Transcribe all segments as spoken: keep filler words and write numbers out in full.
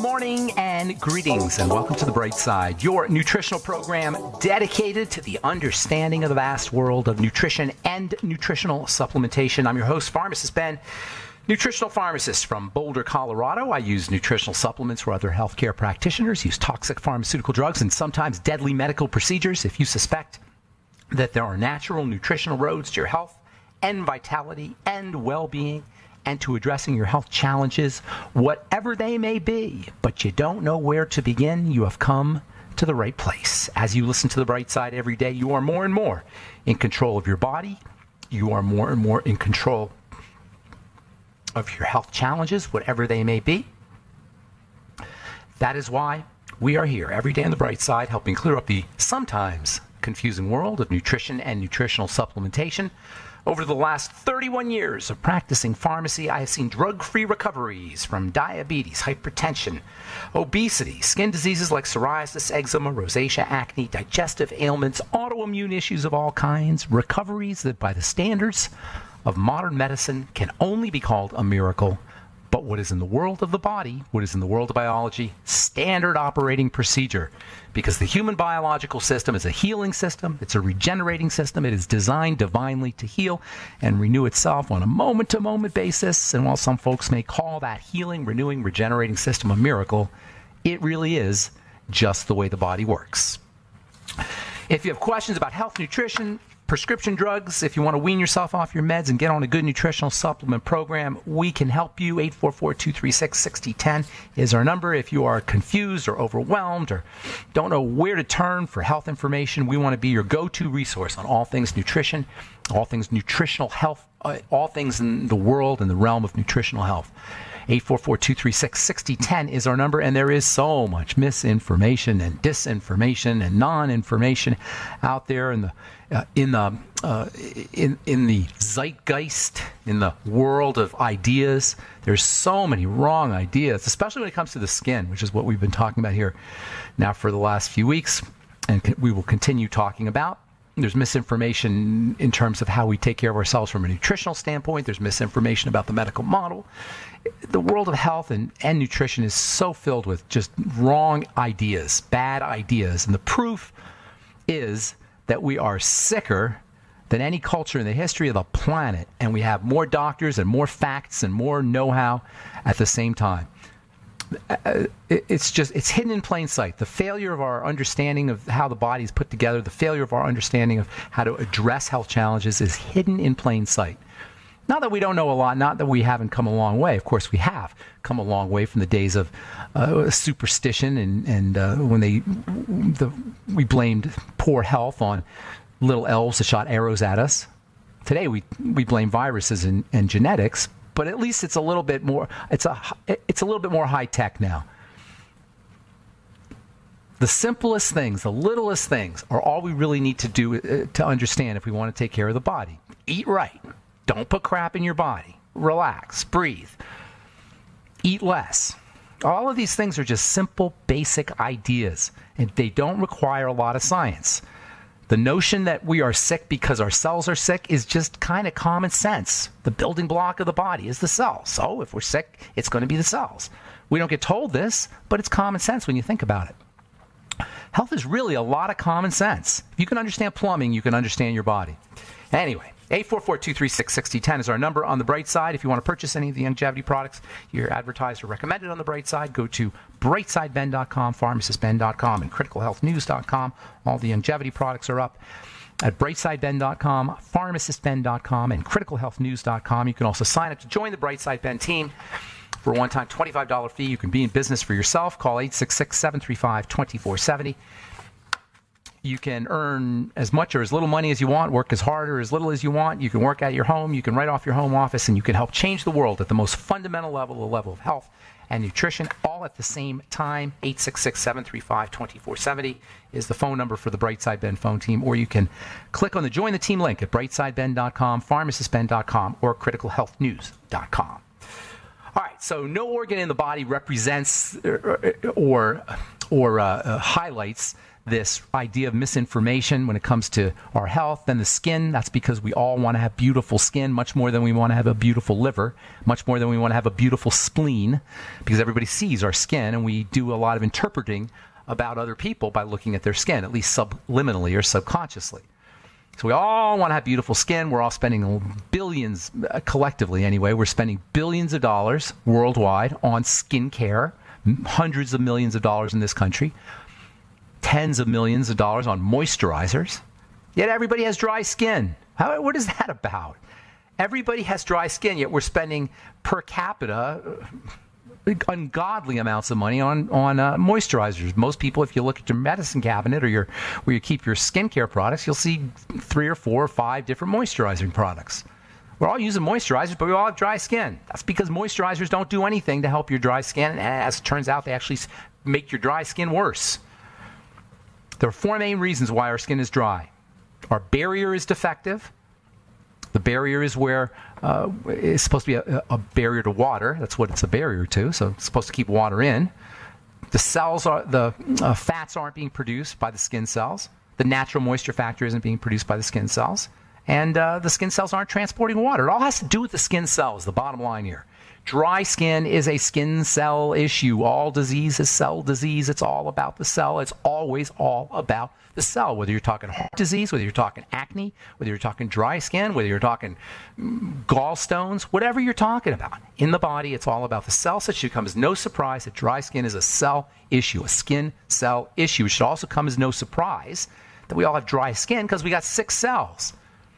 morning and greetings and welcome to The Bright Side, your nutritional program dedicated to the understanding of the vast world of nutrition and nutritional supplementation. I'm your host, Pharmacist Ben, nutritional pharmacist from Boulder, Colorado. I use nutritional supplements where other healthcare practitioners use toxic pharmaceutical drugs and sometimes deadly medical procedures. If you suspect that there are natural nutritional roads to your health and vitality and well-being, and to addressing your health challenges, whatever they may be, but you don't know where to begin, you have come to the right place. As you listen to The Bright Side every day, you are more and more in control of your body. You are more and more in control of your health challenges, whatever they may be. That is why we are here every day on The Bright Side, helping clear up the sometimes confusing world of nutrition and nutritional supplementation. Over the last thirty-one years of practicing pharmacy, I have seen drug-free recoveries from diabetes, hypertension, obesity, skin diseases like psoriasis, eczema, rosacea, acne, digestive ailments, autoimmune issues of all kinds, recoveries that by the standards of modern medicine can only be called a miracle. But what is in the world of the body, what is in the world of biology, standard operating procedure. Because the human biological system is a healing system, it's a regenerating system, it is designed divinely to heal and renew itself on a moment-to-moment basis. And while some folks may call that healing, renewing, regenerating system a miracle, it really is just the way the body works. If you have questions about health, nutrition, prescription drugs, if you want to wean yourself off your meds and get on a good nutritional supplement program, we can help you. eight four four, two three six, six zero one zero is our number. If you are confused or overwhelmed or don't know where to turn for health information, we want to be your go-to resource on all things nutrition, all things nutritional health, uh, all things in the world and the realm of nutritional health. eight four four, two three six, six zero one zero is our number, and there is so much misinformation and disinformation and non-information out there in the uh, in the uh, in in the zeitgeist, in the world of ideas. There's so many wrong ideas, especially when it comes to the skin, which is what we've been talking about here now for the last few weeks, and we will continue talking about. There's misinformation in terms of how we take care of ourselves from a nutritional standpoint. There's misinformation about the medical model. The world of health and, and nutrition is so filled with just wrong ideas, bad ideas. And the proof is that we are sicker than any culture in the history of the planet. And we have more doctors and more facts and more know-how at the same time. It's just, it's hidden in plain sight. The failure of our understanding of how the body is put together, the failure of our understanding of how to address health challenges is hidden in plain sight. Not that we don't know a lot, not that we haven't come a long way. Of course, we have come a long way from the days of uh, superstition and, and uh, when they the, we blamed poor health on little elves that shot arrows at us. Today, we, we blame viruses and, and genetics. But at least it's a little bit more, it's a, it's a little bit more high tech now. The simplest things, the littlest things are all we really need to do uh, to understand if we want to take care of the body. Eat right. Don't put crap in your body. Relax. Breathe. Eat less. All of these things are just simple, basic ideas, and they don't require a lot of science. The notion that we are sick because our cells are sick is just kind of common sense. The building block of the body is the cell. So if we're sick, it's going to be the cells. We don't get told this, but it's common sense when you think about it. Health is really a lot of common sense. If you can understand plumbing, you can understand your body. Anyway, eight four four, two three six, six zero one zero is our number on The Bright Side. If you want to purchase any of the longevity products you're advertised or recommended on The Bright Side, go to bright side ben dot com, pharmacist ben dot com, and critical health news dot com. All the longevity products are up at bright side ben dot com, pharmacist ben dot com, and critical health news dot com. You can also sign up to join the Bright Side Ben team. For a one-time twenty-five dollars fee, you can be in business for yourself. Call eight six six, seven three five, two four seven zero. You can earn as much or as little money as you want, work as hard or as little as you want. You can work at your home, you can write off your home office, and you can help change the world at the most fundamental level, the level of health and nutrition, all at the same time. eight six six, seven three five, two four seven zero is the phone number for the Bright Side Ben phone team, or you can click on the Join the Team link at bright side ben dot com, pharmacist ben dot com, or critical health news dot com. All right, so no organ in the body represents or, or, or uh, uh, highlights this idea of misinformation when it comes to our health. Then the skin, that's because we all want to have beautiful skin, much more than we want to have a beautiful liver, much more than we want to have a beautiful spleen, because everybody sees our skin, and we do a lot of interpreting about other people by looking at their skin, at least subliminally or subconsciously. So we all want to have beautiful skin. We're all spending billions, uh, collectively anyway, we're spending billions of dollars worldwide on skincare, hundreds of millions of dollars in this country, tens of millions of dollars on moisturizers. Yet everybody has dry skin. How, what is that about? Everybody has dry skin, yet we're spending per capita ungodly amounts of money on on uh, moisturizers. Most people, if you look at your medicine cabinet or your where you keep your skincare products, you'll see three or four or five different moisturizing products. We're all using moisturizers, but we all have dry skin. That's because moisturizers don't do anything to help your dry skin, and as it turns out, they actually make your dry skin worse. There are four main reasons why our skin is dry. Our barrier is defective. The barrier is where uh, it's supposed to be a, a barrier to water. That's what it's a barrier to. So it's supposed to keep water in. The cells are the uh, fats aren't being produced by the skin cells. The natural moisture factor isn't being produced by the skin cells, and uh, the skin cells aren't transporting water. It all has to do with the skin cells. The bottom line here. Dry skin is a skin cell issue. All disease is cell disease. It's all about the cell. It's always all about the cell. Whether you're talking heart disease, whether you're talking acne, whether you're talking dry skin, whether you're talking gallstones, whatever you're talking about. In the body, it's all about the cell. So it should come as no surprise that dry skin is a cell issue, a skin cell issue. It should also come as no surprise that we all have dry skin because we got six cells.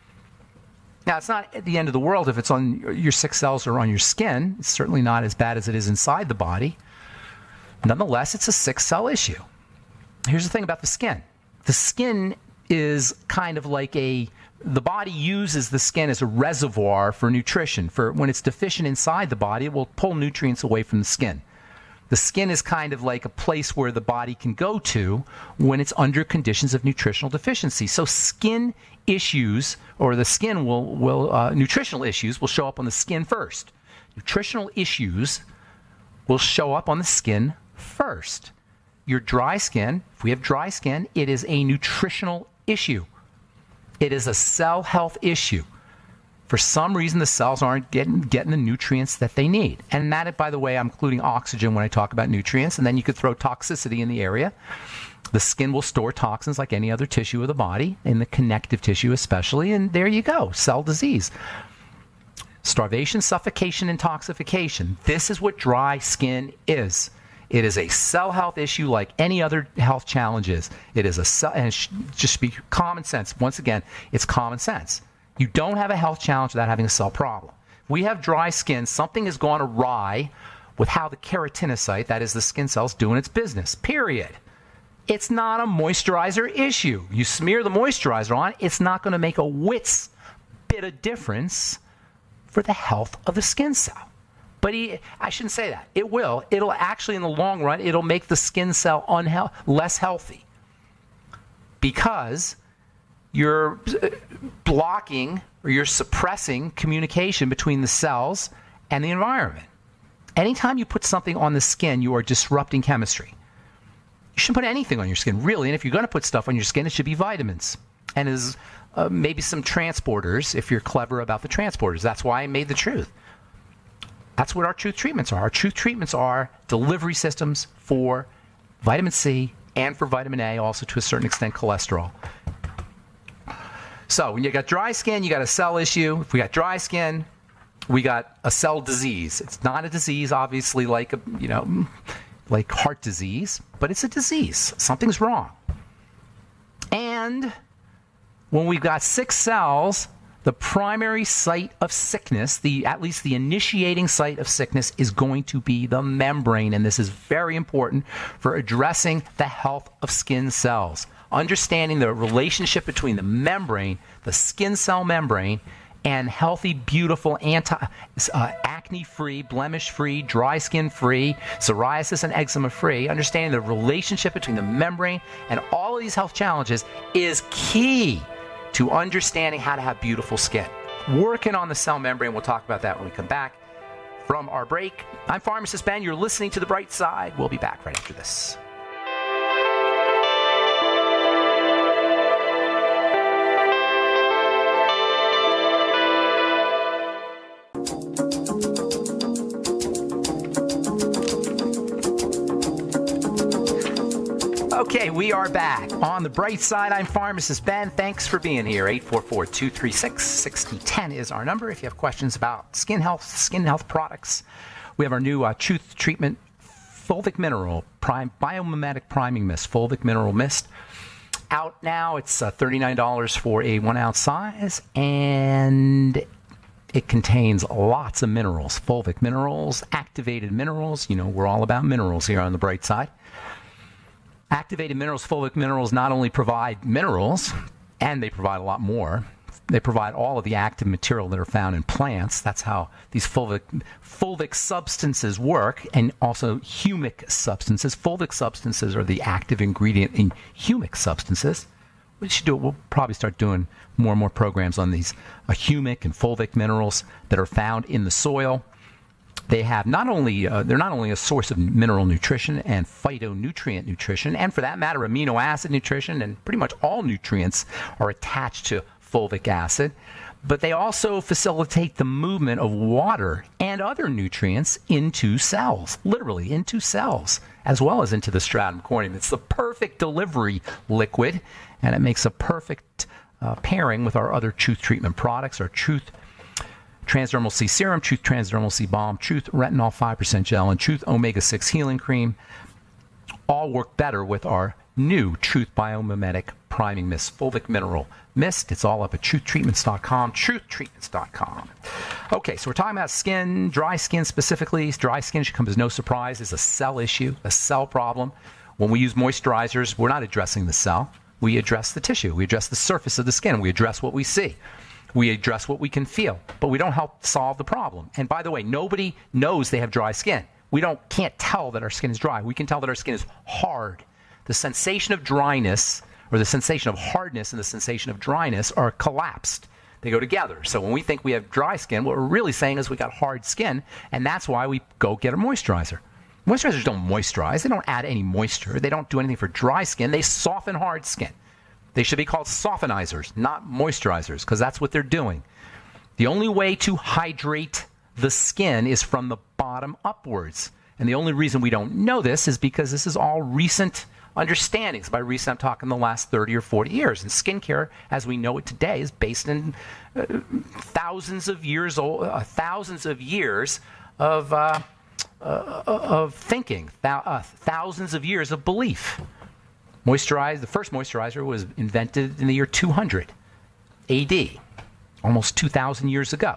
Now, it's not at the end of the world if it's on your six cells or on your skin. It's certainly not as bad as it is inside the body. Nonetheless, it's a six-cell issue. Here's the thing about the skin. The skin is kind of like a, the body uses the skin as a reservoir for nutrition. For when it's deficient inside the body, it will pull nutrients away from the skin. The skin is kind of like a place where the body can go to when it's under conditions of nutritional deficiency. So skin issues, or the skin will, will uh, nutritional issues will show up on the skin first. Nutritional issues will show up on the skin first. Your dry skin, if we have dry skin, it is a nutritional issue. It is a cell health issue. For some reason, the cells aren't getting, getting the nutrients that they need. And that, by the way, I'm including oxygen when I talk about nutrients. And then you could throw toxicity in the area. The skin will store toxins like any other tissue of the body, in the connective tissue especially. And there you go, cell disease. Starvation, suffocation, intoxication. This is what dry skin is. It is a cell health issue like any other health challenge is. It is a cell, and it should just be common sense. Once again, it's common sense. You don't have a health challenge without having a cell problem. If we have dry skin, something has gone awry with how the keratinocyte, that is the skin cells, doing its business, period. It's not a moisturizer issue. You smear the moisturizer on, it's not going to make a whit's bit of difference for the health of the skin cell. But he, I shouldn't say that. It will. It'll actually, in the long run, it'll make the skin cell unhe- less healthy because you're blocking or you're suppressing communication between the cells and the environment. Anytime you put something on the skin, you are disrupting chemistry. You shouldn't put anything on your skin, really. And if you're going to put stuff on your skin, it should be vitamins. And is uh, maybe some transporters, if you're clever about the transporters. That's why I made the truth. That's what our truth treatments are. Our truth treatments are delivery systems for vitamin C and for vitamin A, also to a certain extent cholesterol. So when you got dry skin, you got a cell issue. If we got dry skin, we got a cell disease. It's not a disease, obviously, like a, you know, like heart disease, but it's a disease. Something's wrong. And when we've got six cells, the primary site of sickness, the at least the initiating site of sickness, is going to be the membrane. And this is very important for addressing the health of skin cells. Understanding the relationship between the membrane, the skin cell membrane, and healthy, beautiful, anti, uh, acne-free, blemish-free, dry skin-free, psoriasis and eczema-free. Understanding the relationship between the membrane and all of these health challenges is key to understanding how to have beautiful skin. Working on the cell membrane, we'll talk about that when we come back from our break. I'm Pharmacist Ben. You're listening to The Bright Side. We'll be back right after this. Okay, we are back. On the bright side, I'm Pharmacist Ben. Thanks for being here. eight four four, two three six, six zero one zero is our number if you have questions about skin health, skin health products. We have our new uh, Truth Treatment Fulvic Mineral Prime Biomimetic Priming Mist, Fulvic Mineral Mist. Out now. It's uh, thirty-nine dollars for a one-ounce size, and it contains lots of minerals, fulvic minerals, activated minerals. You know, we're all about minerals here on the bright side. Activated minerals, fulvic minerals not only provide minerals, and they provide a lot more. They provide all of the active material that are found in plants. That's how these fulvic, fulvic substances work, and also humic substances. Fulvic substances are the active ingredient in humic substances. We should do it. We'll probably start doing more and more programs on these uh, humic and fulvic minerals that are found in the soil. They have not only uh, they're not only a source of mineral nutrition and phytonutrient nutrition, and for that matter, amino acid nutrition, and pretty much all nutrients are attached to fulvic acid, but they also facilitate the movement of water and other nutrients into cells, literally into cells, as well as into the stratum corneum. It's the perfect delivery liquid, and it makes a perfect uh, pairing with our other Truth treatment products, our Truth Transdermal C Serum, Truth Transdermal C Balm, Truth Retinol five percent Gel, and Truth Omega six Healing Cream. All work better with our new Truth Biomimetic Priming Mist, Fulvic Mineral Mist. It's all up at truth treatments dot com, truth treatments dot com. Okay, so we're talking about skin, dry skin specifically. Dry skin should come as no surprise. It's a cell issue, a cell problem. When we use moisturizers, we're not addressing the cell. We address the tissue. We address the surface of the skin. We address what we see. We address what we can feel, but we don't help solve the problem. And by the way, nobody knows they have dry skin. We don't can't tell that our skin is dry. We can tell that our skin is hard. The sensation of dryness, or the sensation of hardness and the sensation of dryness, are collapsed. They go together. So when we think we have dry skin, what we're really saying is we got hard skin, and that's why we go get a moisturizer. Moisturizers don't moisturize. They don't add any moisture. They don't do anything for dry skin. They soften hard skin. They should be called softenizers, not moisturizers, because that's what they're doing. The only way to hydrate the skin is from the bottom upwards. And the only reason we don't know this is because this is all recent understandings. By recent, I'm talking the last thirty or forty years. And skincare, as we know it today, is based in uh, thousands of years old, uh, thousands of years of uh, uh, of thinking, th- uh, thousands of years of belief. Moisturize, the first moisturizer was invented in the year two hundred A D, almost two thousand years ago.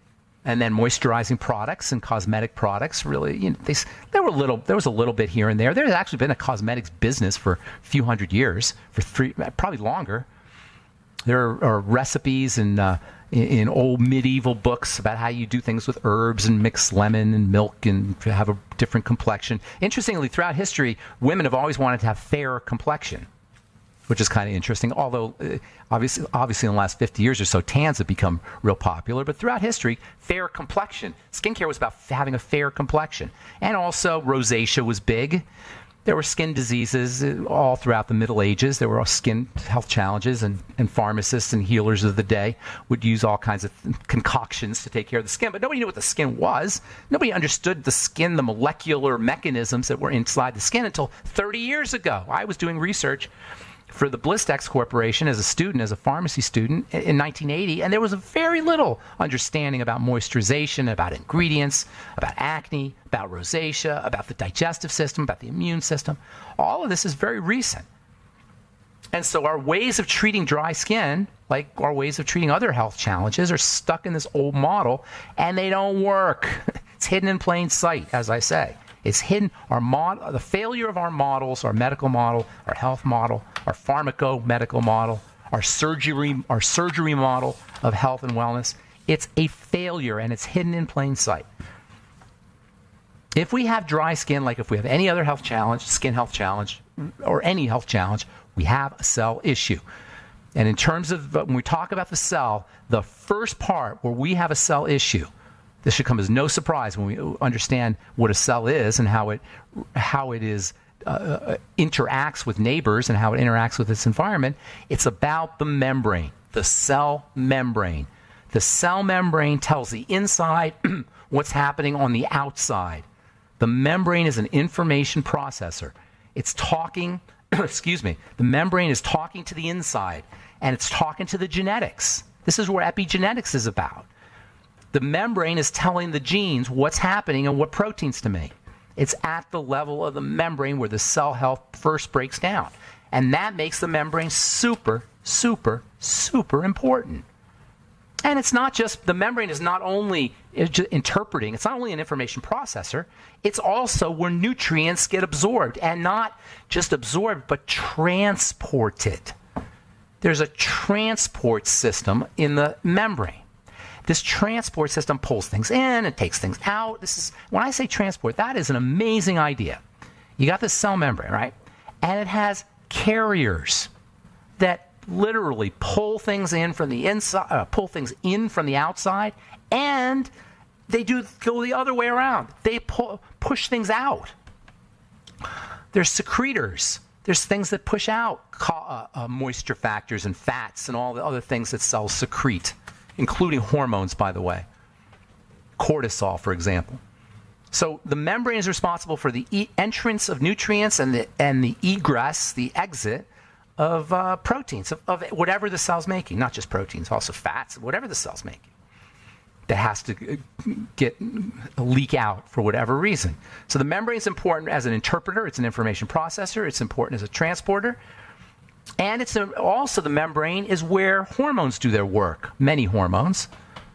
And then moisturizing products and cosmetic products really, you know, they, there were little, there was a little bit here and there. There's actually been a cosmetics business for a few hundred years, for three, probably longer. There are, are recipes and uh, in, in old medieval books about how you do things with herbs and mix lemon and milk and have a different complexion. Interestingly, throughout history, women have always wanted to have fair complexion, which is kind of interesting. Although, uh, obviously, obviously, in the last fifty years or so, tans have become real popular. But throughout history, fair complexion. Skincare was about having a fair complexion. And also, rosacea was big. There were skin diseases all throughout the Middle Ages. There were skin health challenges, and, and pharmacists and healers of the day would use all kinds of concoctions to take care of the skin. But nobody knew what the skin was. Nobody understood the skin, the molecular mechanisms that were inside the skin until thirty years ago. I was doing research for the Blistex Corporation as a student, as a pharmacy student in nineteen eighty, and there was very little understanding about moisturization, about ingredients, about acne, about rosacea, about the digestive system, about the immune system. All of this is very recent. And so our ways of treating dry skin, like our ways of treating other health challenges, are stuck in this old model, and they don't work. It's hidden in plain sight, as I say. It's hidden. Our mod, the failure of our models, our medical model, our health model, our pharmaco-medical model, our surgery, our surgery model of health and wellness, it's a failure, and it's hidden in plain sight. If we have dry skin, like if we have any other health challenge, skin health challenge, or any health challenge, we have a cell issue. And in terms of, when we talk about the cell, the first part where we have a cell issue, this should come as no surprise when we understand what a cell is and how it how it is uh, interacts with neighbors and how it interacts with its environment. It's about the membrane, the cell membrane. The cell membrane tells the inside what's happening on the outside. The membrane is an information processor. It's talking excuse me, the membrane is talking to the inside, and it's talking to the genetics. This is where epigenetics is about. The membrane is telling the genes what's happening and what proteins to make. It's at the level of the membrane where the cell health first breaks down. And that makes the membrane super, super, super important. And it's not just, the membrane is not only interpreting, it's not only an information processor, it's also where nutrients get absorbed, and not just absorbed, but transported. There's a transport system in the membrane. This transport system pulls things in, it takes things out. This is, when I say transport, that is an amazing idea. You got this cell membrane, right? And it has carriers that literally pull things in from the inside, uh, pull things in from the outside, and they do go the other way around. They pull, push things out. There's secretors. There's things that push out uh, uh, moisture factors and fats and all the other things that cells secrete, including hormones, by the way. Cortisol, for example. So the membrane is responsible for the e entrance of nutrients and the, and the egress, the exit of uh, proteins, of, of whatever the cell's making. Not just proteins, also fats, whatever the cell's making. That has to get leak out for whatever reason. So the membrane is important as an interpreter. It's an information processor. It's important as a transporter. And it's a, also the membrane is where hormones do their work, many hormones.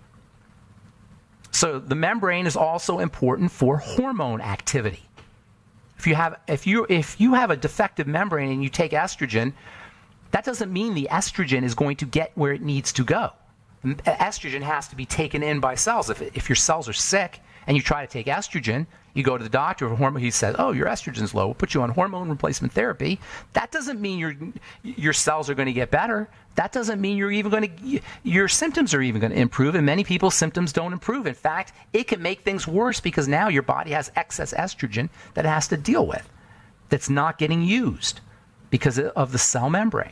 So the membrane is also important for hormone activity. If you have if you if you have a defective membrane and you take estrogen, that doesn't mean the estrogen is going to get where it needs to go. Estrogen has to be taken in by cells. If, if your cells are sick and you try to take estrogen, you go to the doctor for hormone, he says, oh, your estrogen's low, we'll put you on hormone replacement therapy. That doesn't mean your your cells are going to get better. That doesn't mean you're even going to, your symptoms are even going to improve, and many people's symptoms don't improve. In fact, it can make things worse because now your body has excess estrogen that it has to deal with that's not getting used because of the cell membrane.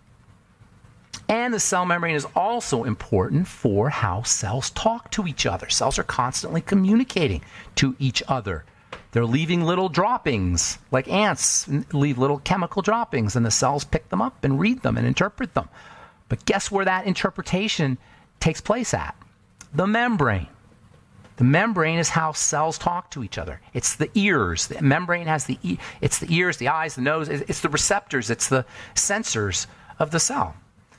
And the cell membrane is also important for how cells talk to each other. Cells are constantly communicating to each other. They're leaving little droppings, like ants leave little chemical droppings, and the cells pick them up and read them and interpret them. But guess where that interpretation takes place at? The membrane. The membrane is how cells talk to each other. It's the ears. The membrane has the e it's the ears, the eyes, the nose. It's the receptors. It's the sensors of the cell.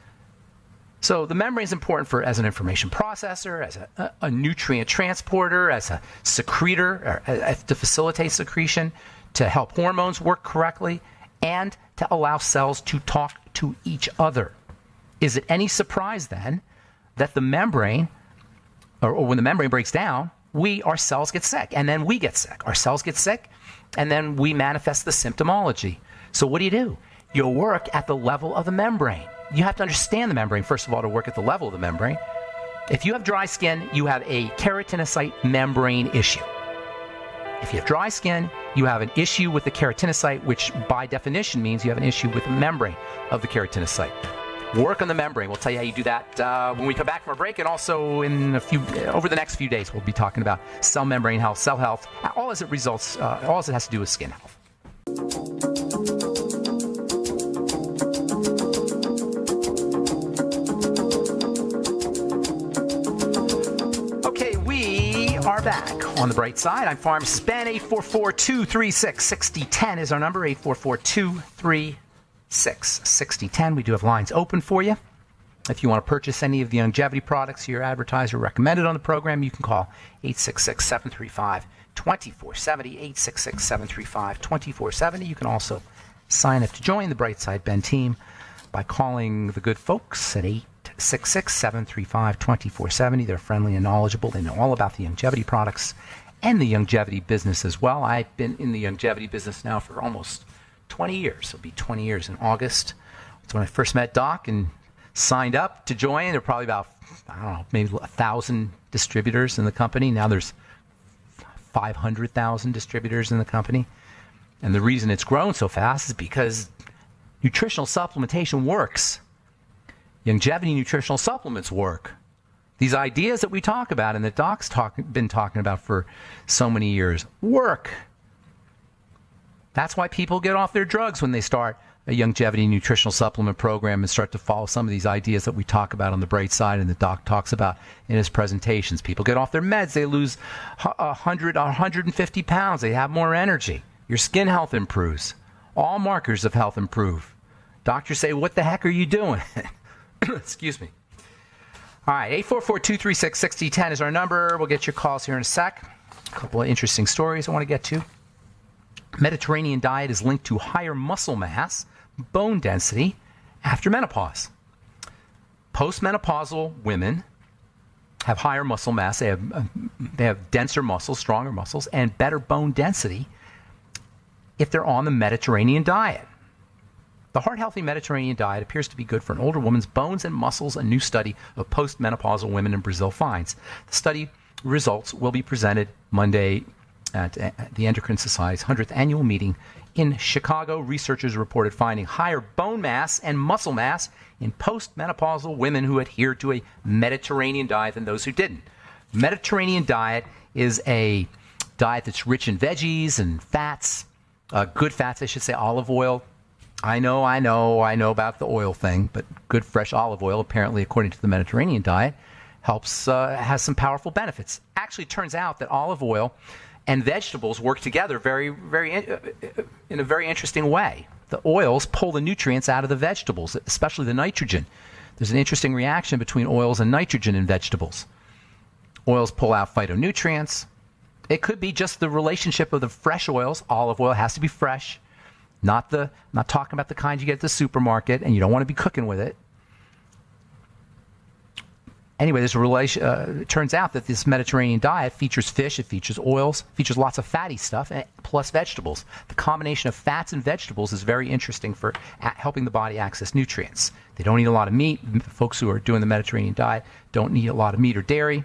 So the membrane is important for as an information processor, as a, a nutrient transporter, as a secretor, or, uh, to facilitate secretion, to help hormones work correctly, and to allow cells to talk to each other. Is it any surprise then that the membrane, or, or when the membrane breaks down, we, our cells get sick, and then we get sick. Our cells get sick, and then we manifest the symptomology. So what do you do? You work at the level of the membrane. You have to understand the membrane, first of all, to work at the level of the membrane. If you have dry skin, you have a keratinocyte membrane issue. If you have dry skin, you have an issue with the keratinocyte, which by definition means you have an issue with the membrane of the keratinocyte. Work on the membrane. We'll tell you how you do that uh, when we come back from our break, and also in a few over the next few days, we'll be talking about cell membrane health, cell health, all as it results, uh, all as it has to do with skin health. Are back on the bright side. I'm pharmacist Ben. Eight four four, two three six, six zero one zero is our number. Eight four four, two three six, six zero one zero. We do have lines open for you. If you want to purchase any of the longevity products your advertiser recommended on the program, you can call eight six six, seven three five, two four seven zero, eight six six, seven three five, two four seven zero. You can also sign up to join the Bright Side Ben team by calling the good folks at eight six six, seven three five, two four seven zero. They're friendly and knowledgeable. They know all about the longevity products and the longevity business as well. I've been in the longevity business now for almost twenty years. It'll be twenty years in August. That's when I first met Doc and signed up to join. There were probably about, I don't know, maybe a thousand distributors in the company. Now there's five hundred thousand distributors in the company. And the reason it's grown so fast is because nutritional supplementation works. Longevity nutritional supplements work. These ideas that we talk about and that Doc's talk, been talking about for so many years work. That's why people get off their drugs when they start a longevity nutritional supplement program and start to follow some of these ideas that we talk about on the bright side and the doc talks about in his presentations. People get off their meds, they lose one hundred, one hundred fifty pounds, they have more energy. Your skin health improves. All markers of health improve. Doctors say, what the heck are you doing? Excuse me. All right, eight four four, two three six, six zero one zero is our number. We'll get your calls here in a sec. A couple of interesting stories I want to get to. Mediterranean diet is linked to higher muscle mass, bone density after menopause. Postmenopausal women have higher muscle mass. They have, uh, they have denser muscles, stronger muscles, and better bone density if they're on the Mediterranean diet. The heart-healthy Mediterranean diet appears to be good for an older woman's bones and muscles, a new study of postmenopausal women in Brazil finds. The study results will be presented Monday at the Endocrine Society's one hundredth annual meeting in Chicago. Researchers reported finding higher bone mass and muscle mass in postmenopausal women who adhered to a Mediterranean diet than those who didn't. Mediterranean diet is a diet that's rich in veggies and fats, uh, good fats, I should say, olive oil. I know, I know, I know about the oil thing, but good fresh olive oil, apparently, according to the Mediterranean diet, helps, uh, has some powerful benefits. Actually, it turns out that olive oil and vegetables work together very, very in a very interesting way. The oils pull the nutrients out of the vegetables, especially the nitrogen. There's an interesting reaction between oils and nitrogen in vegetables. Oils pull out phytonutrients. It could be just the relationship of the fresh oils. Olive oil has to be fresh, not the not talking about the kind you get at the supermarket, and you don't want to be cooking with it. Anyway, there's a relation. Uh, it turns out that this Mediterranean diet features fish, it features oils, features lots of fatty stuff, and plus vegetables. The combination of fats and vegetables is very interesting for helping the body access nutrients. They don't eat a lot of meat. Folks who are doing the Mediterranean diet don't need a lot of meat or dairy.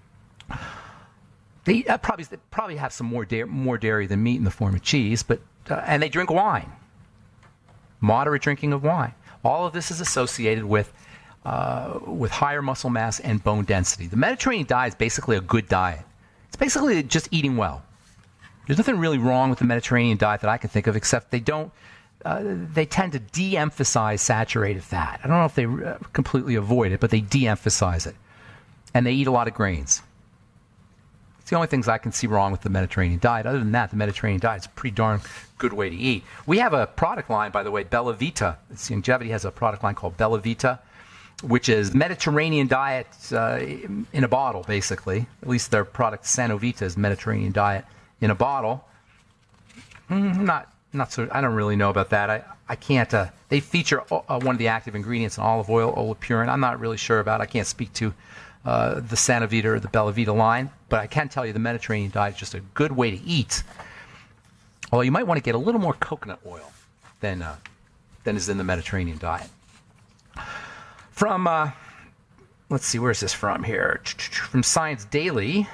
They uh, probably they probably have some more da- more dairy than meat in the form of cheese, but uh, and they drink wine. Moderate drinking of wine. All of this is associated with. Uh, with higher muscle mass and bone density. The Mediterranean diet is basically a good diet. It's basically just eating well. There's nothing really wrong with the Mediterranean diet that I can think of, except they don't, uh, they tend to de-emphasize saturated fat. I don't know if they uh, completely avoid it, but they de-emphasize it. And they eat a lot of grains. It's the only things I can see wrong with the Mediterranean diet. Other than that, the Mediterranean diet is a pretty darn good way to eat. We have a product line, by the way, Bella Vita. It's, Longevity has a product line called Bella Vita, which is Mediterranean diet uh, in a bottle, basically. At least their product, Sanovita, is Mediterranean diet in a bottle. Mm, not, not so. I don't really know about that. I, I can't. Uh, they feature uh, one of the active ingredients in olive oil, olipurine. I'm not really sure about. I can't speak to uh, the Sanovita or the Bella Vita line, but I can tell you the Mediterranean diet is just a good way to eat. Although you might want to get a little more coconut oil than uh, than is in the Mediterranean diet. From, uh, let's see, where's this from here? From Science Daily.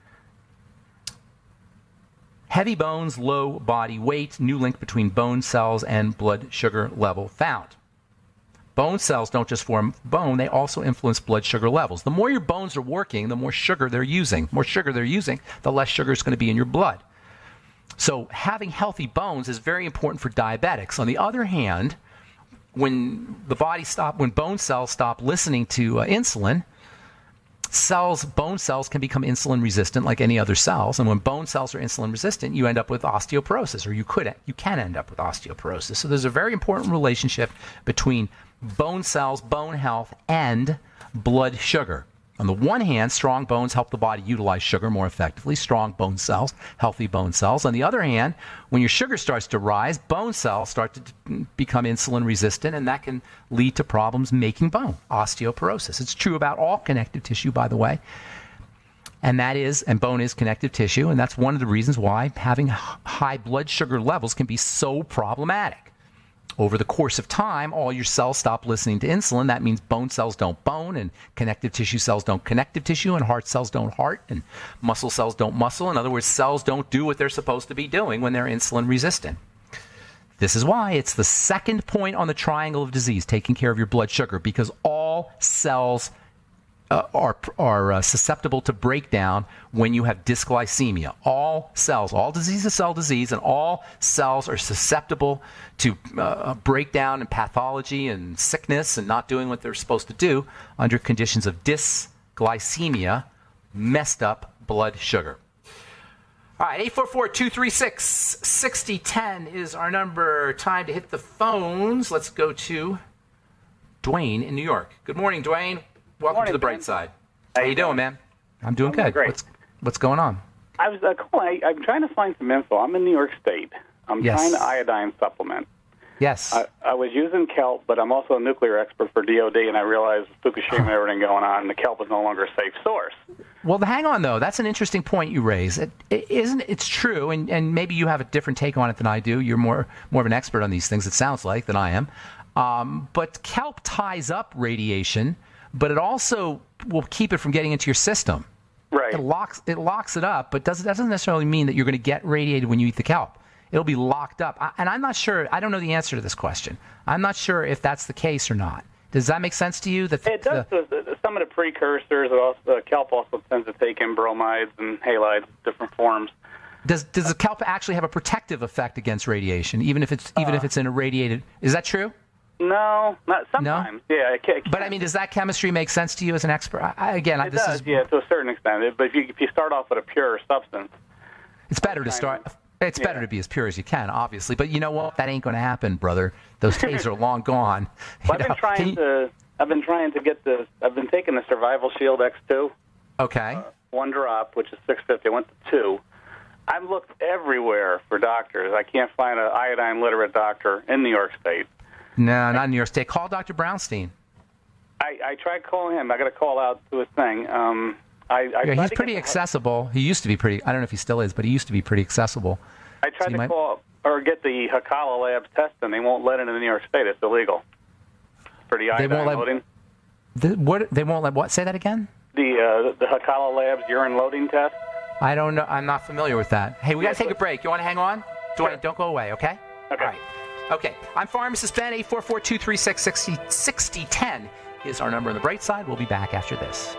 Heavy bones, low body weight, new link between bone cells and blood sugar level found. Bone cells don't just form bone, they also influence blood sugar levels. The more your bones are working, the more sugar they're using. The more sugar they're using, the less sugar is going to be in your blood. So having healthy bones is very important for diabetics. On the other hand, when the body stop, when bone cells stop listening to uh, insulin, cells, bone cells can become insulin resistant like any other cells. And when bone cells are insulin resistant, you end up with osteoporosis, or you could, you can end up with osteoporosis. So there's a very important relationship between bone cells, bone health, and blood sugar. On the one hand, strong bones help the body utilize sugar more effectively, strong bone cells, healthy bone cells. On the other hand, when your sugar starts to rise, bone cells start to become insulin resistant, and that can lead to problems making bone, osteoporosis. It's true about all connective tissue, by the way. And that is, and bone is connective tissue, and that's one of the reasons why having high blood sugar levels can be so problematic. Over the course of time, all your cells stop listening to insulin. That means bone cells don't bone, and connective tissue cells don't connective tissue, and heart cells don't heart, and muscle cells don't muscle. In other words, cells don't do what they're supposed to be doing when they're insulin resistant. This is why it's the second point on the triangle of disease, taking care of your blood sugar, because all cells uh, are are uh, susceptible to breakdown when you have dysglycemia. All cells, all disease is cell disease, and all cells are susceptible to uh, breakdown and pathology and sickness and not doing what they're supposed to do under conditions of dysglycemia, messed up blood sugar. All right, eight four four, two three six, six zero one zero is our number. Time to hit the phones. Let's go to Dwayne in New York. Good morning, Dwayne. Welcome morning, to the bright Ben. side. How How you doing, man? I'm doing I'm good. great. What's, what's going on? I was uh, calling. I, I'm trying to find some info. I'm in New York State. I'm Yes. trying to iodine supplement. Yes. I, I was using kelp, but I'm also a nuclear expert for D O D, and I realized with Fukushima and everything going on, the kelp is no longer a safe source. Well, hang on, though. That's an interesting point you raise. It, it isn't it's true, and, and maybe you have a different take on it than I do. You're more more of an expert on these things, it sounds like, than I am. Um, but kelp ties up radiation, but it also will keep it from getting into your system. Right. It locks it locks it up, but doesn't doesn't necessarily mean that you're going to get radiated when you eat the kelp. It'll be locked up. I, and I'm not sure. I don't know the answer to this question. I'm not sure if that's the case or not. Does that make sense to you? That the, It does. the, The, the, some of the precursors, also, uh, kelp also tends to take in bromides and halides, different forms. does does the kelp actually have a protective effect against radiation, even if it's even Uh, if it's in a radiated? Is that true? No, not sometimes. Yeah, it can, it But I mean, does that chemistry make sense to you as an expert? I, I, again, I, it this does. is Yeah, to a certain extent. It- But if you if you start off with a pure substance, it's better to start. It's better Yeah. to be as pure as you can, obviously. But you know what? That ain't going to happen, brother. Those days are long gone. You well, I've know? been trying Can you- to. I've been trying to get the. I've been taking the Survival Shield X two. Okay. One drop, which is six fifty. I went to two. I've looked everywhere for doctors. I can't find an iodine literate doctor in New York State. No, not in New York State. Call Doctor Brownstein. I, I tried calling him. I got to call out to his thing. Um, I, I Yeah, tried he's to pretty get, accessible. He used to be pretty. I don't know if he still is, but he used to be pretty accessible. I tried so you to might- call or get the Hakala Labs test, and they won't let it in New York State. It's illegal for the They iodine won't let- loading. The, what? They won't let what? Say that again. The uh, the Hakala Labs urine loading test. I don't know. I'm not familiar with that. Hey, we got Yes, to take a but- break. You want to hang on? Sure. Dwayne, don't go away, okay? Okay. All right. Okay. I'm Pharmacist Ben. eight four four, two three six, six zero one zero is our number on the bright side. We'll be back after this.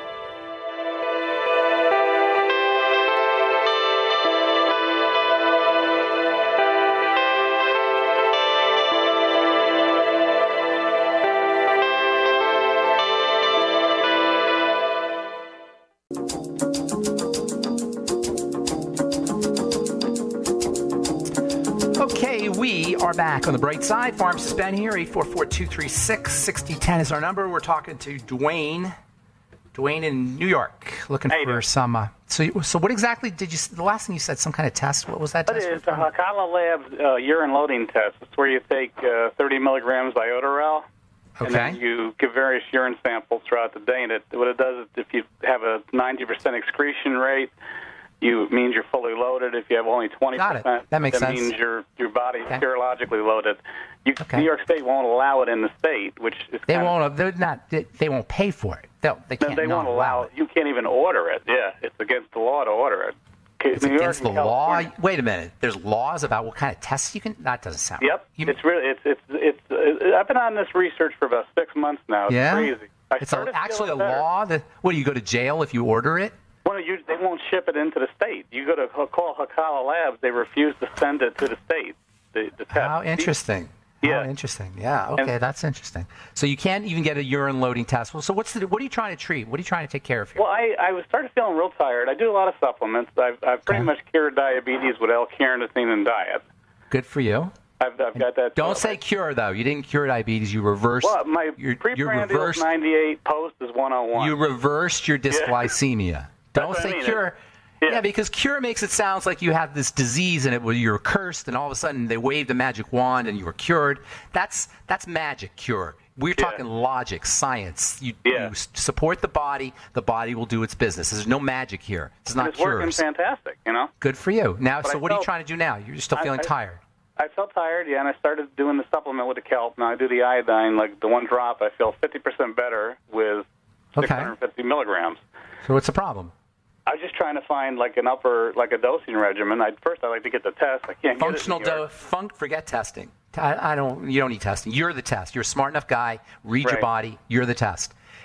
Okay, we are back on the bright side. Pharmacist Ben here. eight four four, two three six, six zero one zero is our number. We're talking to Dwayne. Dwayne in New York, looking How you for doing? some. Uh, so, you- so what exactly did you? The last thing you said, some kind of test. What was that But test? it's the Hakala Labs uh, urine loading test. It's where you take uh, thirty milligrams iodoral, and then Okay. you give various urine samples throughout the day. And it, what it does is, if you have a ninety percent excretion rate, you it means you're fully loaded. If you have only twenty Got percent, it. That makes sense. means your your body's Okay. serologically loaded. You, Okay. New York State won't allow it in the state, which is They kind of- won't. They're not. They, they won't pay for it. They'll, they No, can't. they not won't allow it. You can't even order it. Yeah, it's against the law to order it. It's New York against the and law. California- Wait a minute. There's laws about what kind of tests you can. That doesn't sound. Yep, You, it's really it's it's it's. Uh, I've been on this research for about six months now. It's yeah. crazy. I It's a, started actually a feeling better. law that. What do you go to jail if you order it? Well, you, they won't ship it into the state. You go to H- call Hakala Labs, they refuse to send it to the state. The, the test. How interesting. Yeah. How interesting. Yeah. Okay, And- that's interesting. So you can't even get a urine loading test. Well, so what's the? What are you trying to treat? What are you trying to take care of here? Well, I, I was started feeling real tired. I do a lot of supplements. I've, I've pretty Okay. much cured diabetes with L-carnitine and diet. Good for you. I've, I've got that. Don't say cure though. You didn't cure diabetes. You reversed. Well, my you're, you're preprandial reversed. ninety-eight, post is one oh one. You reversed your dysglycemia. Don't what I say mean. cure. Yeah. Yeah, because cure makes it sound like you have this disease and it was you were cursed, and all of a sudden they waved a magic wand and you were cured. That's that's magic cure. We're Yeah. talking logic, science. You, Yeah. you s- support the body, the body will do its business. There's no magic here. It's And not it's working cures. fantastic, you know. Good for you. Now, But so I what are you felt- trying to do now? You're still I- feeling I- tired. I felt tired, yeah, and I started doing the supplement with the kelp. Now I do the iodine, like the one drop. I feel fifty percent better with Okay. six hundred fifty milligrams. So what's the problem? I was just trying to find like an upper, like a dosing regimen. I first I like to get the test. I can't Functional get it. in New dose. York. Fun- forget testing. I, I don't. You don't need testing. You're the test. You're a smart enough guy. Read your Right. body. You're the test.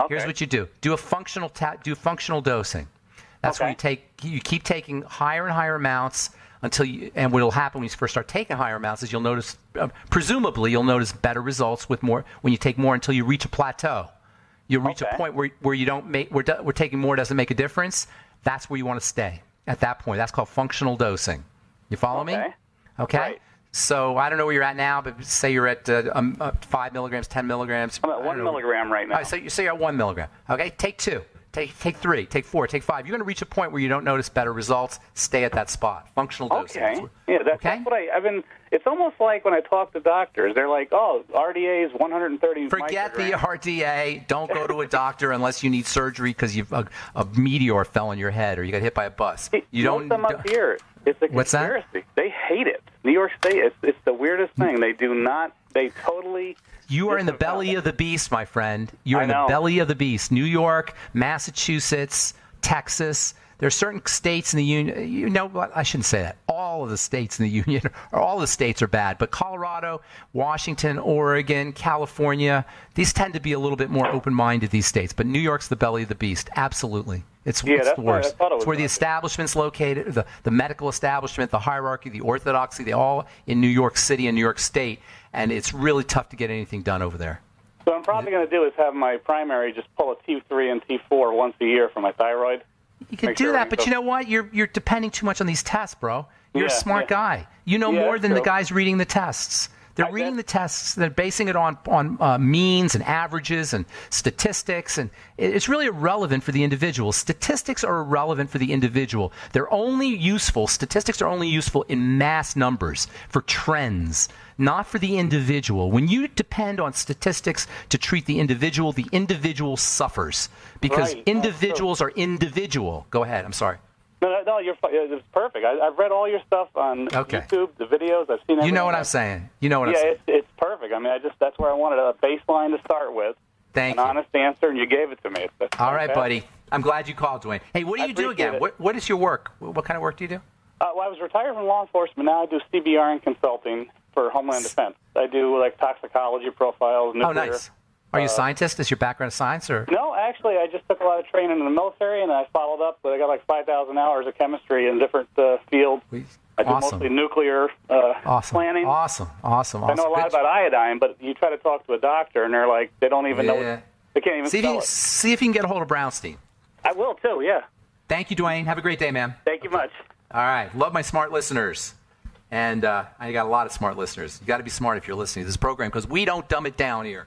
Okay. Here's what you do: do a functional ta- do functional dosing. That's Okay. where you take you keep taking higher and higher amounts until you. And what will happen when you first start taking higher amounts is you'll notice, uh, presumably, you'll notice better results with more when you take more until you reach a plateau. You'll reach Okay. a point where where you don't make where, do, where taking more doesn't make a difference. That's where you want to stay at that point. That's called functional dosing. You follow Okay. me? Okay. Right. So I don't know where you're at now, but say you're at uh, um, uh, five milligrams, ten milligrams. I'm at I don't one know. milligram right now. All right, so you say you're at one milligram. Okay, take two, take take three, take four, take five. You're going to reach a point where you don't notice better results. Stay at that spot. Functional dosing. Okay. Yeah, that's, okay? that's what I, I've been. It's almost like when I talk to doctors, they're like, "Oh, R D A is one hundred thirty." Forget the micrograms." R D A. Don't go to a doctor unless you need surgery because you've a, a meteor fell on your head or you got hit by a bus. You Most don't. of them up here, it's a What's that? conspiracy. They hate it. New York State, it's, it's the weirdest thing. They do not. They totally. You are in the disavow belly it. of the beast, my friend. You're I in the know. belly of the beast. New York, Massachusetts, Texas. There are certain states in the union. You know, what? I shouldn't say that. All of the states in the union, or all the states are bad. But Colorado, Washington, Oregon, California, these tend to be a little bit more open-minded. These states, but New York's the belly of the beast. Absolutely, it's, Yeah, it's that's the why I worst. thought it It's was where the gonna be. establishment's located, the the medical establishment, the hierarchy, the orthodoxy. They all in New York City and New York State, and it's really tough to get anything done over there. So what I'm probably going to do is have my primary just pull a T three and T four once a year for my thyroid. You can Make do sure that, everything but you goes- know what? You're you're depending too much on these tests, bro. You're a Yeah, smart yeah. guy. You know Yeah, more that's than the true. guys reading the tests. They're I reading guess- the tests. They're basing it on on uh, means and averages and statistics, and it- it's really irrelevant for the individual. Statistics are irrelevant for the individual. They're only useful. Statistics are only useful in mass numbers for trends, not for the individual. When you depend on statistics to treat the individual, the individual suffers because Right. That's true. individuals are individual. Go ahead. I'm sorry. No, no, no, you're. fi- It's perfect. I, I've read all your stuff on Okay. YouTube, the videos. I've seen. You know everything. what I'm saying. You know what I'm Yeah, saying. it's, it's perfect. I mean, I just that's where I wanted a baseline to start with. Thank an you. honest answer, and you gave it to me. It's All right, fantastic. buddy. I'm glad you called, Dwayne. Hey, what do I you do appreciate again? it. What What is your work? What kind of work do you do? Uh, well, I was retired from law enforcement. Now I do C B R and consulting for Homeland Defense. I do like toxicology profiles, nuclear. Oh, nice. Are you a uh, scientist? Is your background a science or? No, actually, I just took a lot of training in the military, and I followed up. But I got like five thousand hours of chemistry in different uh, fields. We- I do awesome. mostly nuclear uh, Awesome. planning. Awesome. Awesome. I know a awesome. lot Good- about iodine, but you try to talk to a doctor, and they're like, they don't even know. Yeah. What, they can't even See if, spell you, it. see if you can get a hold of Brownstein. I will too. Yeah. Thank you, Dwayne. Have a great day, man. Thank you much. All right. Love my smart listeners. And uh, I got a lot of smart listeners. You got to be smart if you're listening to this program because we don't dumb it down here.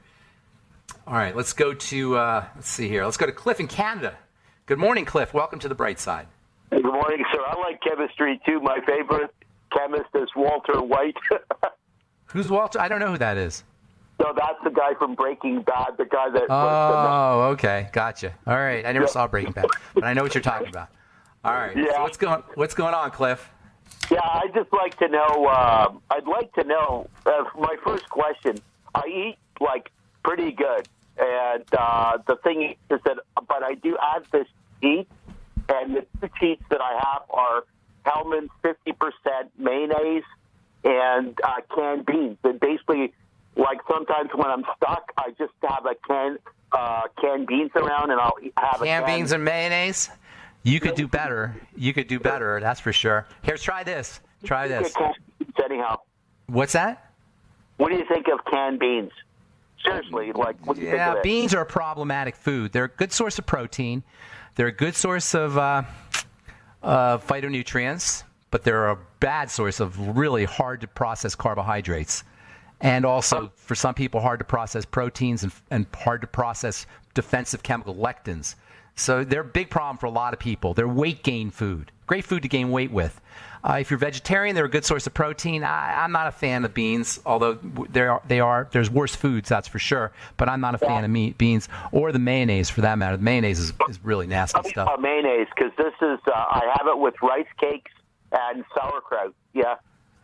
All right. Let's go to, uh, let's see here. Let's go to Cliff in Canada. Good morning, Cliff. Welcome to the bright side. Good morning, sir. I like chemistry, too. My favorite chemist is Walter White. Who's Walter? I don't know who that is. So that's the guy from Breaking Bad, the guy that was Oh, okay. Gotcha. All right. I never saw Breaking Bad, but I know what you're talking about. All right. Yeah. So what's going What's going on, Cliff? the... Yeah, I'd just like to know, uh, I'd like to know, uh, my first question, I eat, like, pretty good. And uh, the thing is that, but I do add this cheat, and the two cheats that I have are Hellman's fifty percent mayonnaise and uh, canned beans. And basically, like sometimes when I'm stuck, I just have a can uh, canned beans around, and I'll have a Canned can. beans and mayonnaise? You could do better. You could do better, that's for sure. Here, try this. Try this. Canned beans anyhow. What's that? What do you think of canned beans? Seriously, like, what do you think Yeah, of it? beans are a problematic food. They're a good source of protein. They're a good source of uh, uh, phytonutrients, but they're a bad source of really hard to process carbohydrates. And also, for some people, hard to process proteins and, and hard to process defensive chemical lectins. So they're a big problem for a lot of people. They're weight gain food. Great food to gain weight with. Uh, if you're vegetarian, they're a good source of protein. I, I'm not a fan of beans, although there are, they are. There's worse foods, that's for sure. But I'm not a fan of meat, beans or the mayonnaise, for that matter. The mayonnaise is, is really nasty Tell me stuff. about mayonnaise, because this is, uh, I have it with rice cakes and sauerkraut. Yeah.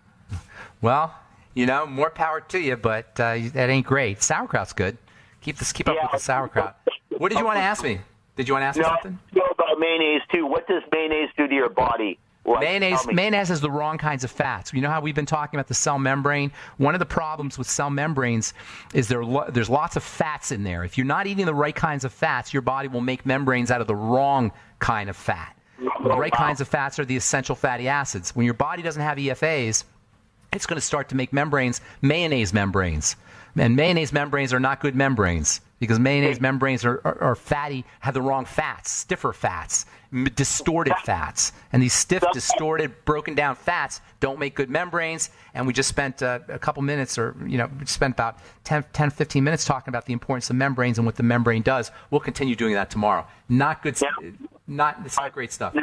Well, you know, more power to you, but uh, that ain't great. Sauerkraut's good. Keep this, keep up Yeah. with the sauerkraut. What did you want to ask me? Did you want to ask me No, something? I know about mayonnaise, too. What does mayonnaise do to your body? Like, mayonnaise, tell me. mayonnaise has the wrong kinds of fats. You know how we've been talking about the cell membrane? One of the problems with cell membranes is there lo- there's lots of fats in there. If you're not eating the right kinds of fats, your body will make membranes out of the wrong kind of fat. The right kinds of fats are the essential fatty acids. When your body doesn't have E F As, it's going to start to make membranes, mayonnaise membranes. And mayonnaise membranes are not good membranes because mayonnaise membranes are, are, are fatty, have the wrong fats, stiffer fats, m- distorted fats. And these stiff, distorted, broken down fats don't make good membranes. And we just spent uh, a couple minutes or, you know, we spent about ten, ten, fifteen minutes talking about the importance of membranes and what the membrane does. We'll continue doing that tomorrow. Not good, Yeah. not, it's not great stuff.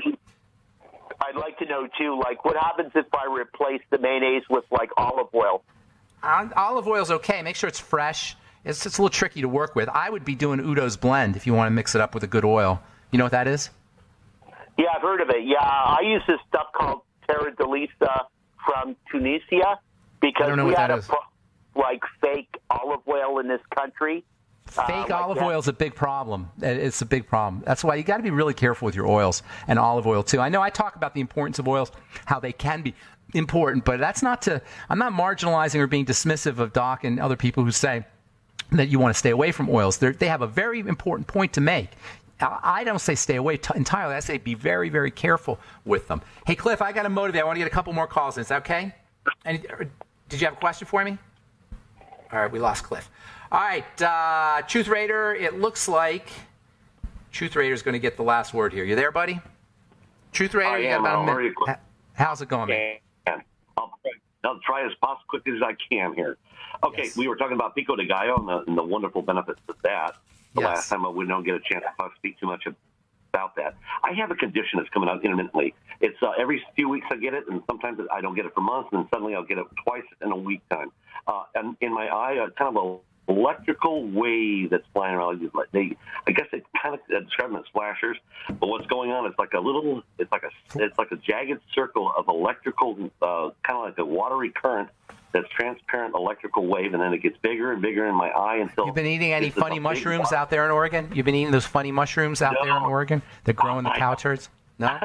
I'd like to know, too, like, what happens if I replace the mayonnaise with, like, olive oil? Uh, olive oil's okay. Make sure it's fresh. It's just a little tricky to work with. I would be doing Udo's blend if you want to mix it up with a good oil. You know what that is? Yeah, I've heard of it. Yeah, I use this stuff called Terra de Lisa from Tunisia because I don't know we what had that a is. pro- like fake olive oil in this country. Fake Uh, like olive that. oil is a big problem. It- It's a big problem. That's why you got to be really careful with your oils and olive oil too. I know I talk about the importance of oils, how they can be important, but that's not to. I'm not marginalizing or being dismissive of Doc and other people who say that you want to stay away from oils. They're, they have a very important point to make. I I don't say stay away t- entirely. I say be very, very careful with them. Hey, Cliff, I got to motivate. I want to get a couple more calls in. Is that okay? Any, did you have a question for me? All right, we lost Cliff. All right, uh, Truth Raider, it looks like Truth Raider is going to get the last word here. You there, buddy? Truth Raider, I you got am. about a How are minute. you? Ha- How's it going, man? Can. I'll try, I'll try as possible quickly as I can here. Okay, Yes. we were talking about pico de gallo and the, and the wonderful benefits of that. The Yes. last time I would not get a chance to speak too much about that. I have a condition that's coming out intermittently. It's uh, every few weeks I get it, and sometimes I don't get it for months, and then suddenly I'll get it twice in a week time. Uh, and in my eye, uh, kind of a electrical wave that's flying around. They, I guess they kind of describe them as flashers, but what's going on is like a little, it's like a, it's like a jagged circle of electrical, uh, kind of like a watery current that's transparent electrical wave, and then it gets bigger and bigger in my eye until. You've been eating any it's just funny a big mushrooms water- out there in Oregon? You've been eating those funny mushrooms out No. there in Oregon that grow in the I- cow turds? No?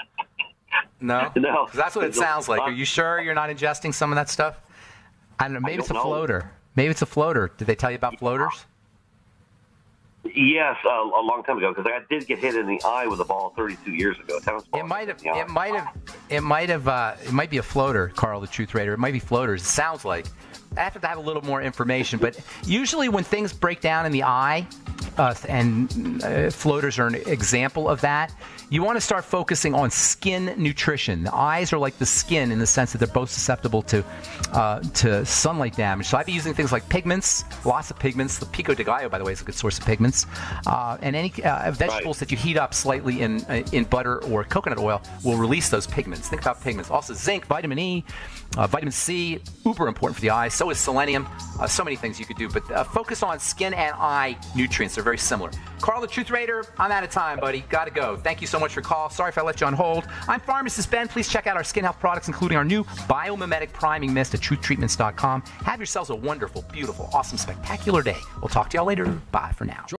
No? No. 'Cause that's what it sounds like. Are you sure you're not ingesting some of that stuff? I don't know. Maybe I it's a don't know. floater. Maybe it's a floater. Did they tell you about floaters? Yes, uh, a long time ago, because I did get hit in the eye with a ball thirty-two years ago. Tennis ball It might have. in the eye. It might have. It might have. Uh, it might be a floater, Carl, the Truth Raider. It might be floaters. It sounds like. I have to have a little more information, but usually when things break down in the eye, uh, and uh, floaters are an example of that. You want to start focusing on skin nutrition. The eyes are like the skin in the sense that they're both susceptible to uh, to sunlight damage. So I'd be using things like pigments, lots of pigments. The pico de gallo, by the way, is a good source of pigments. Uh, and any uh, vegetables Right. that you heat up slightly in uh, in butter or coconut oil will release those pigments. Think about pigments. Also zinc, vitamin E, uh, vitamin C, uber important for the eyes. So is selenium. Uh, so many things you could do. But uh, focus on skin and eye nutrients. They're very similar. Carl, the Truth Raider, I'm out of time, buddy. Got to go. Thank you so much for your call. Sorry if I left you on hold. I'm Pharmacist Ben. Please check out our skin health products, including our new Biomimetic Priming Mist at truth treatments dot com. Have yourselves a wonderful, beautiful, awesome, spectacular day. We'll talk to y'all later. Bye for now.